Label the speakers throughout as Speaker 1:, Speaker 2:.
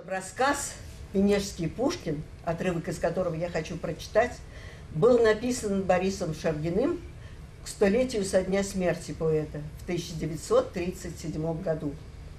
Speaker 1: Рассказ «Пенежский Пушкин», отрывок из которого я хочу прочитать, был написан Борисом Шаргиным к 100-летию со дня смерти поэта в 1937 году.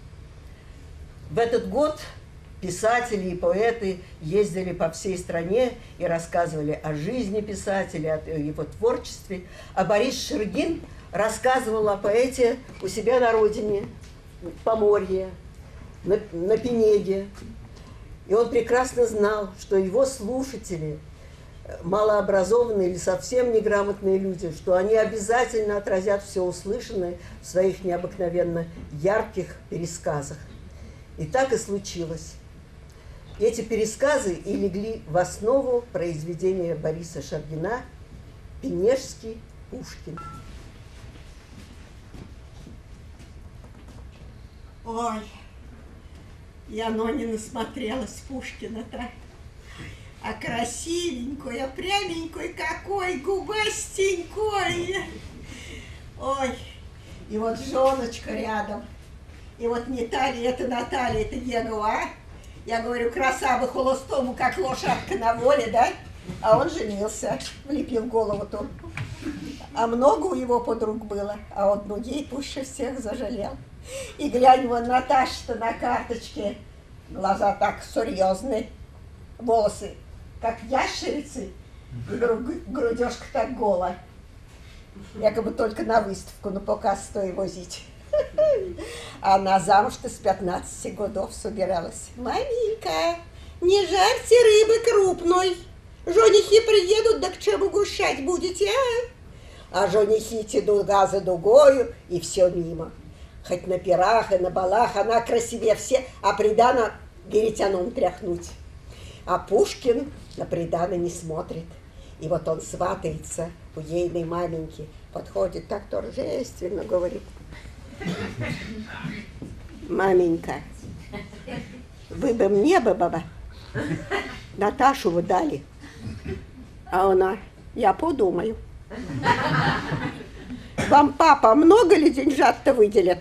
Speaker 1: В этот год писатели и поэты ездили по всей стране и рассказывали о жизни писателя, о его творчестве, а Борис Шаргин рассказывал о поэте у себя на родине, в Поморье, на Пенеге. И он прекрасно знал, что его слушатели малообразованные или совсем неграмотные люди, что они обязательно отразят все услышанное в своих необыкновенно ярких пересказах. И так и случилось. Эти пересказы и легли в основу произведения Бориса Шаргина «Пенежский Пушкин».
Speaker 2: Ой, я не насмотрелась Пушкина-то. А красивенькой, а пряменькой какой, губастенькой. Ой, и вот женочка рядом. И вот не Наталья, это Наталья, это Егова, а? Я говорю, краса бы холостому, как лошадка на воле, да? А он женился, влепил голову турку. А много у его подруг было, а он другие пуще всех зажалел. И глянь, вон Наташа-то на карточке, глаза так серьезные, волосы как ящерицы, и грудежка так гола. Якобы только на выставку, на показ стоит возить. А она замуж-то с 15 годов собиралась. Маменька, не жарьте рыбы крупной. Женихи приедут, да к чему гущать будете, а? А женихи дуга за дугою, и все мимо. Хоть на пирах и на балах она красивее все, а придано веретеном тряхнуть. А Пушкин на придано не смотрит. И вот он сватается у ейной маменьки, подходит так торжественно, говорит: маменька, вы бы мне баба Наташу вы дали. А она: я подумаю. Вам папа много ли деньжат-то выделит?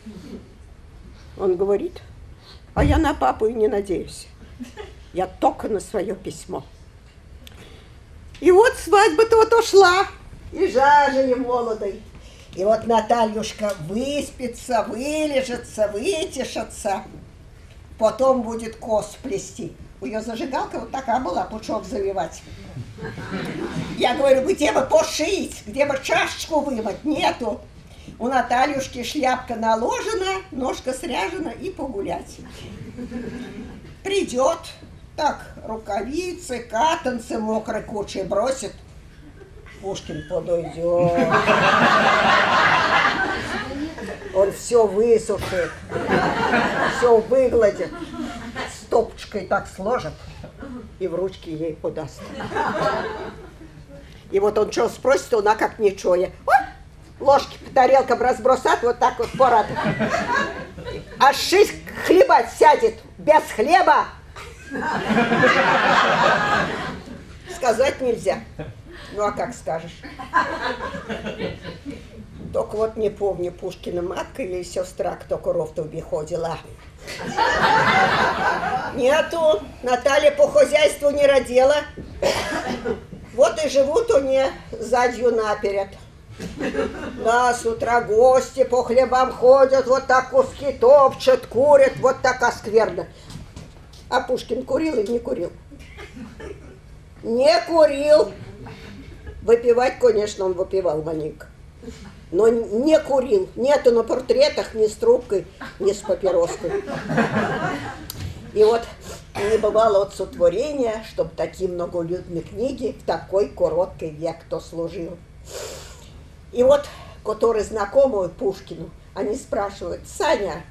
Speaker 2: Он говорит: а я на папу и не надеюсь. Я только на свое письмо. И вот свадьба-то вот ушла, и жажили молодой. И вот Натальюшка выспится, вылежится, вытешится, потом будет кос плести. У ее зажигалка вот такая была, пучок завивать. Я говорю, где бы пошить, где бы чашечку вымыть? Нету. У Натальюшки шляпка наложена, ножка сряжена и погулять. Придет, так рукавицы, катанцы мокрой кучей бросит. Пушкин подойдет. Он все высушит, все выгладит, стопочкой так сложит и в ручки ей подаст. И вот он что спросит, она как ничего. Ложки по тарелкам разбросат, вот так вот порад. А шись хлебать сядет без хлеба. Сказать нельзя. Ну а как скажешь? Только вот не помню, Пушкина матка или сестра, кто коров-то обиходила. Нету, Наталья по хозяйству не родила. Вот и живут они задью наперед. Да, с утра гости по хлебам ходят, вот так куски топчут, курят, вот так скверно. А Пушкин курил или не курил? Не курил. Выпивать, конечно, он выпивал маленько. Но не курил. Нету на портретах ни с трубкой, ни с папироской. И вот не бывало от сотворения, чтобы такие многолюдные книги в такой короткий век кто служил. И вот, которые знакомы Пушкину, они спрашивают: Саня,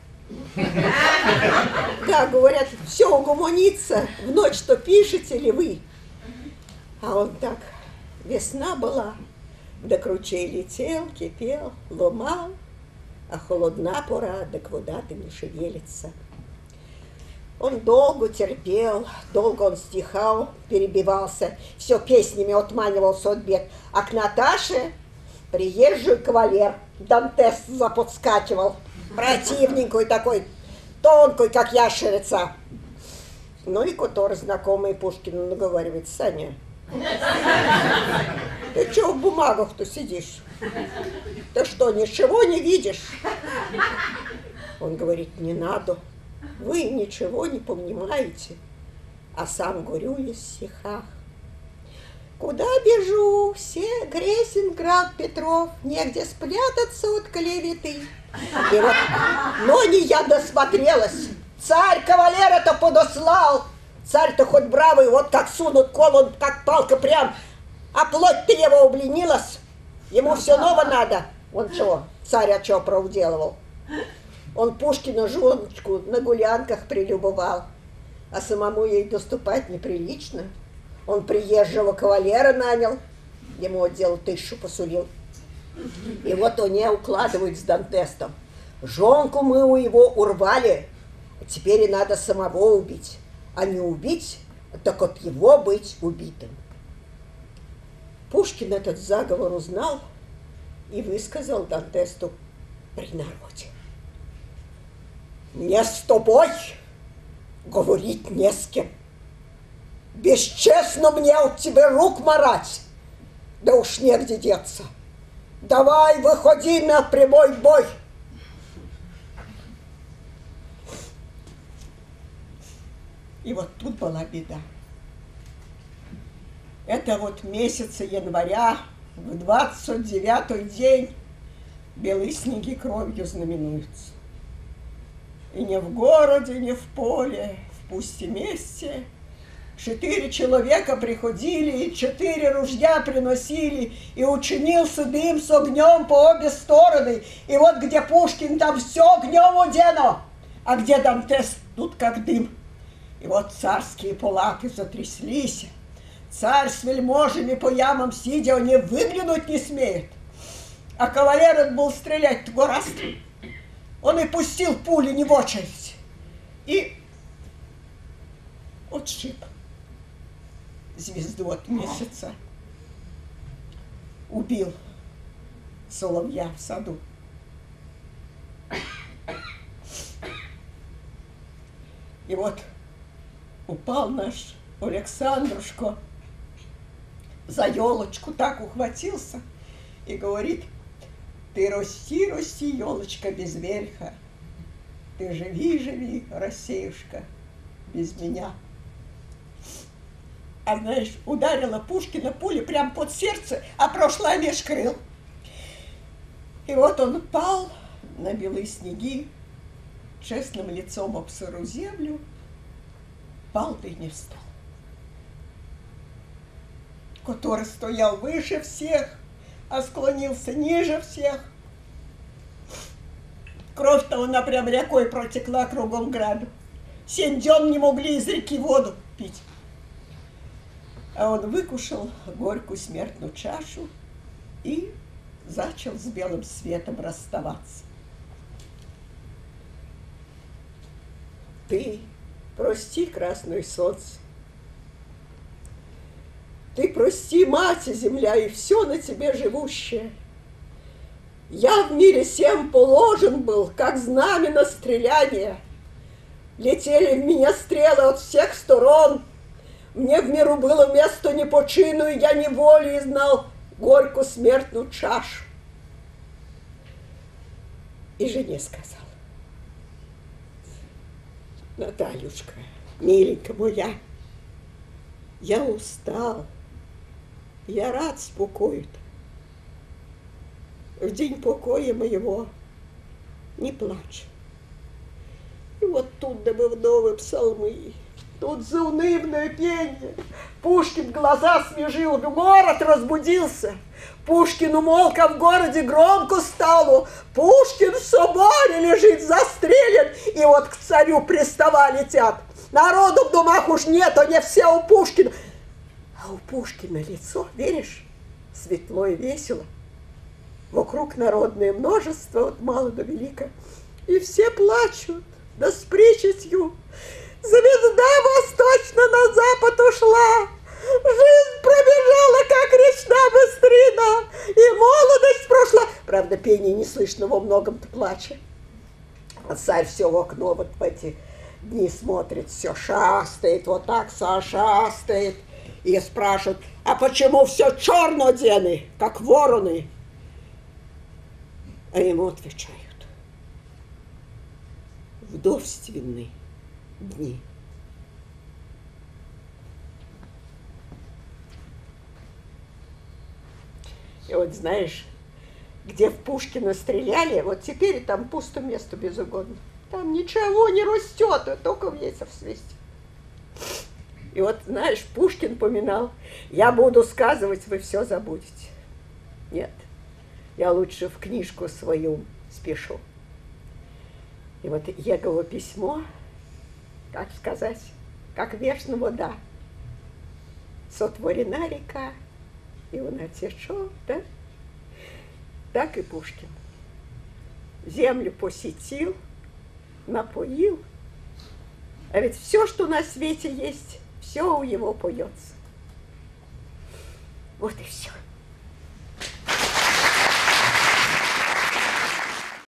Speaker 2: как говорят, все угомонится, в ночь-то пишете ли вы? А он так: весна была, до кручей летел, кипел, ломал, а холодна пора, так вода-то не шевелится. Он долго терпел, долго он стихал, перебивался, все песнями отманивался от бед. А к Наташе приезжий кавалер Дантес заподскакивал, противненький такой, тонкий, как ящерица. Ну и который знакомый Пушкину наговаривает: Саня, ты чего в бумагах-то сидишь? Ты что, ничего не видишь? Он говорит: не надо, вы ничего не понимаете. А сам горюет в стихах: куда бежу, все Гресин, Град, Петров, негде спрятаться от клеветы. И вот, но не я досмотрелась. Царь кавалера-то подослал. Царь-то хоть бравый, вот как сунут кол, он как палка прям. А плоть-то его убленилась. Ему все ново надо. Он что, царь чего проуделывал? Он Пушкину женочку на гулянках прилюбовал, а самому ей доступать неприлично. Он приезжего кавалера нанял, ему отдел 1000 посулил. И вот они укладывают с Дантестом: жонку мы у его урвали, теперь и надо самого убить. А не убить, так от его быть убитым. Пушкин этот заговор узнал и высказал Дантесту при народе: мне с тобой говорить не с кем. Бесчестно мне от тебя рук марать, да уж негде деться. Давай, выходи на прямой бой. И вот тут была беда. Это вот месяца января, в 29-й день, белые снеги кровью знаменуются. И не в городе, не в поле, в пустом месте 4 человека приходили, и 4 ружья приносили, и учинился дым с огнем по обе стороны. И вот где Пушкин, там все огнем одено, а где Дантест, тут как дым. И вот царские палаты затряслись. Царь с вельможами по ямам сидя, они выглянуть не смеют. А кавалер он был стрелять того раз. Он и пустил пули не в очередь. И отшиб звезду от месяца. Убил соловья в саду. И вот упал наш Александрушка за елочку, так ухватился и говорит: ты расти, расти, елочка без верха, ты живи, живи, Россеюшка, без меня. А знаешь, ударила Пушкина пуля прямо под сердце, а прошла меж крыл. И вот он пал на белые снеги, честным лицом об сырую землю, пал да и не встал. Который стоял выше всех, а склонился ниже всех. Кровь-то она прям рекой протекла кругом граду. 7 дён не могли из реки воду пить. А он выкушал горькую смертную чашу и зачал с белым светом расставаться. Ты прости, красное солнце. Ты прости, мать земля, и все на тебе живущее. Я в мире сем положен был, как знамя стреляния. Летели в меня стрелы от всех сторон. Мне в миру было место не по чину, и я неволей знал горькую смертную чашу. И жене сказал: Натальюшка, миленькая моя, я устал, я рад спокою-то. В день покоя моего не плачь. И вот тут добывновые псалмы, тут заунывное пение. Пушкин глаза смежил, город разбудился. Пушкин умолк, а в городе громко стало. Пушкин в соборе лежит застрелен, и вот к царю пристава летят. Народу в домах уж нет, они все у Пушкина. А у Пушкина лицо, веришь, светло и весело. Вокруг народное множество, от мала до велика. И все плачут, да с причестью. Звезда восточно на запад ушла. Жизнь пробежала, как речная быстрина, и молодость прошла. Правда, пение не слышно во многом-то плача. А царь все в окно вот в эти дни смотрит, все шастает, вот так шастает. И спрашивает, а почему все черно одены, как вороны? А ему отвечают, вдовственные дни. И вот знаешь, где в Пушкина стреляли, вот теперь там пусто место безугодно. Там ничего не растет, а только ветер свистит. И вот, знаешь, Пушкин поминал, я буду сказывать, вы все забудете. Нет, я лучше в книжку свою спешу. И вот Егово письмо, как сказать, как вешна вода. Сотворена река, и она течет, да? Так и Пушкин. Землю посетил, напоил. А ведь все, что на свете есть, все у него поется. Вот и все.